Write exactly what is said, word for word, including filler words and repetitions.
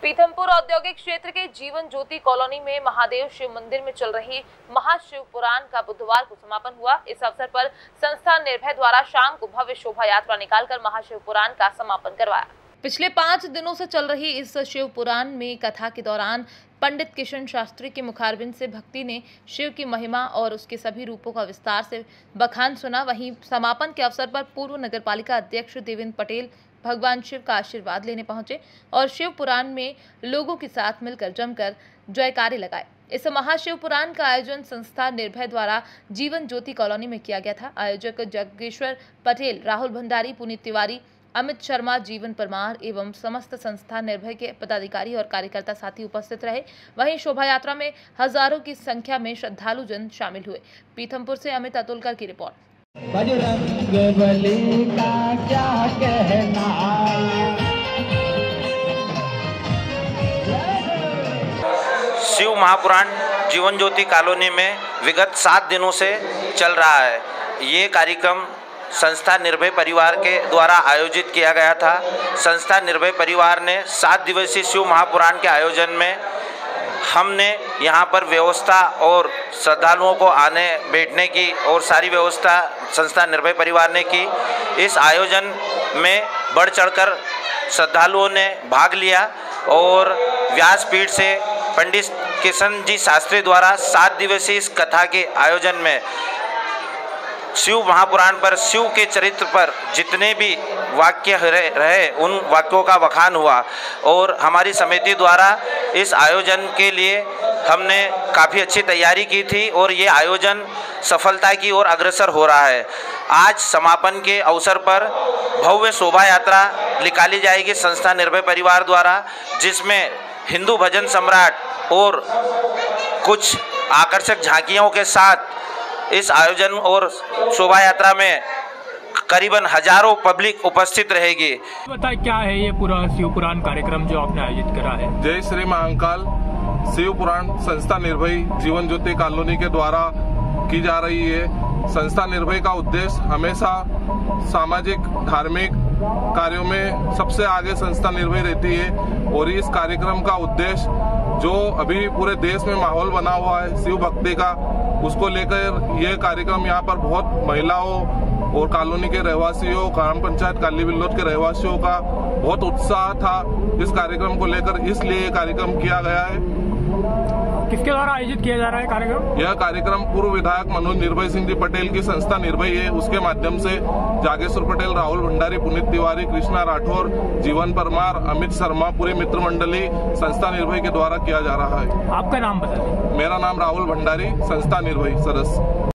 पीथमपुर औद्योगिक क्षेत्र के जीवन ज्योति कॉलोनी में महादेव शिव मंदिर में चल रही महाशिव पुराण का बुधवार को समापन हुआ। इस अवसर पर संस्था निर्भय द्वारा शाम को भव्य शोभा यात्रा निकालकर महाशिव पुराण का समापन करवाया। पिछले पांच दिनों से चल रही इस शिव पुराण में कथा के दौरान पंडित किशन शास्त्री के मुखारबिंद से भक्ति ने शिव की महिमा और उसके सभी रूपों का विस्तार से बखान सुना। वहीं समापन के अवसर पर पूर्व नगरपालिका अध्यक्ष देवेंद्र पटेल भगवान शिव का आशीर्वाद लेने पहुंचे और शिव पुराण में लोगों के साथ मिलकर जमकर जयकारे लगाए। इस महाशिव पुराण का आयोजन संस्था निर्भय द्वारा जीवन ज्योति कॉलोनी में किया गया था। आयोजक जगेश्वर पटेल, राहुल भंडारी, पुनीत तिवारी, अमित शर्मा, जीवन परमार एवं समस्त संस्था निर्भय के पदाधिकारी और कार्यकर्ता साथी उपस्थित रहे। वहीं शोभा यात्रा में हजारों की संख्या में श्रद्धालु जन शामिल हुए। पीथमपुर से अमित अतुलकर की रिपोर्ट। बजरंगबली का क्या कहना। शिव महापुराण जीवन ज्योति कॉलोनी में विगत सात दिनों से चल रहा है। ये कार्यक्रम संस्था निर्भय परिवार के द्वारा आयोजित किया गया था। संस्था निर्भय परिवार ने सात दिवसीय शिव महापुराण के आयोजन में हमने यहाँ पर व्यवस्था और श्रद्धालुओं को आने बैठने की और सारी व्यवस्था संस्था निर्भय परिवार ने की। इस आयोजन में बढ़ चढ़कर श्रद्धालुओं ने भाग लिया और व्यासपीठ से पंडित किशन जी शास्त्री द्वारा सात दिवसीय इस कथा के आयोजन में शिव महापुराण पर शिव के चरित्र पर जितने भी वाक्य रहे उन वाक्यों का बखान हुआ और हमारी समिति द्वारा इस आयोजन के लिए हमने काफ़ी अच्छी तैयारी की थी और ये आयोजन सफलता की ओर अग्रसर हो रहा है। आज समापन के अवसर पर भव्य शोभा यात्रा निकाली जाएगी संस्था निर्भय परिवार द्वारा, जिसमें हिंदू भजन सम्राट और कुछ आकर्षक झांकियों के साथ इस आयोजन और शोभा यात्रा में करीबन हजारों पब्लिक उपस्थित रहेगी। बताइए क्या है ये पूरा शिव पुराण कार्यक्रम जो आपने आयोजित करा है? जय श्री महाकाल। शिव पुराण संस्था निर्भय जीवन ज्योति कॉलोनी के द्वारा की जा रही है। संस्था निर्भय का उद्देश्य हमेशा सामाजिक धार्मिक कार्यों में सबसे आगे संस्था निर्भय रहती है और इस कार्यक्रम का उद्देश्य जो अभी पूरे देश में माहौल बना हुआ है शिव भक्ति का, उसको लेकर यह कार्यक्रम यहाँ पर बहुत महिलाओं और कॉलोनी के रहवासियों, ग्राम पंचायत काली बिल्लोद के रहवासियों का बहुत उत्साह था इस कार्यक्रम को लेकर, इसलिए ये कार्यक्रम किया गया है। किसके द्वारा आयोजित किया जा रहा है कार्यक्रम? यह कार्यक्रम पूर्व विधायक मनोज निर्भय सिंह जी पटेल की संस्था निर्भय है, उसके माध्यम से जागेश्वर पटेल, राहुल भंडारी, पुनीत तिवारी, कृष्णा राठौर, जीवन परमार, अमित शर्मा, पूरी मित्र मंडली संस्था निर्भय के द्वारा किया जा रहा है। आपका नाम बताइए। मेरा नाम राहुल भंडारी, संस्था निर्भय सदस्य।